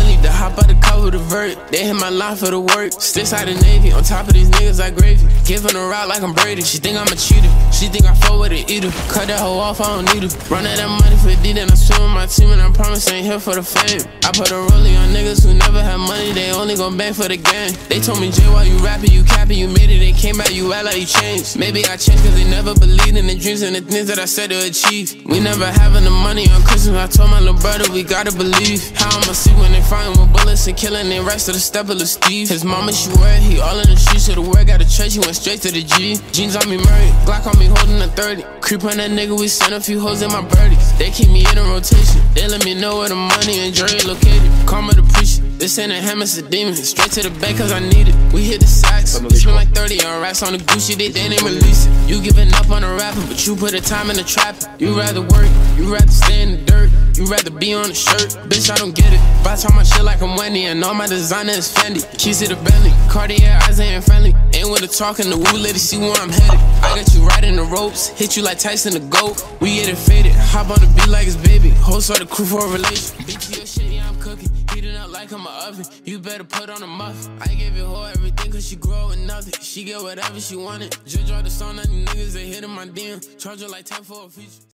Bentley, the hop out the cover, the vert. They hit my line for the work. Sticks out the Navy, on top of these niggas like gravy. Giving a route like I'm Brady. She think I'm a cheater. She think I fuck with an eater. Cut that hoe off, I don't need her. Run out that money for D, then I swim with my team, and I promise I ain't here for the fame. I put a rollie on niggas who never had money, they only gon' bang for the gang. They told me, Jay, why you rapping, you capping, you made it, they came back, you act like you changed. Maybe I changed cause they never believed in the dreams and the things that I said to achieve. We never having the money on Christmas, I told my little brother, we gotta believe. How I'ma see when they fighting with bullets and killing the rest of the step of the Steve. His mama, she wear it, he all in the streets, so the word got a church, he went straight to the G. Jeans on me Murray, Glock on me holding a 30. Creep on that nigga, we sent a few hoes in my birdies. They keep me in a rotation, they let me know where the money and jury located. Karma the preacher, this ain't a hammer, it's a demon. Straight to the bank cause I need it. We hit the sacks, spend like 30 on racks on the Gucci, they ain't release it. You giving up on a rapper, but you put the time in the trap. You rather work, you rather stay in the dirt. You rather be on the shirt, bitch I don't get it. Buy all my shit like I'm Wendy, and all my designer is Fendi. Keys to the Bentley, Cartier eyes ain't friendly. Ain't with the talking, the woo lady see where I'm headed. I got you right in the ropes, hit you like Tyson the GOAT. We get it faded, hop on the beat like it's baby. Host or the crew for a relation. Bitch, your shit, yeah I'm cooking. Heating up like I'm a oven, you better put on a muff. I gave your whole everything cause she grow with nothing. She get whatever she wanted. Just draw the song on these niggas, they hit in my DM. Charge her like 10 for a feature.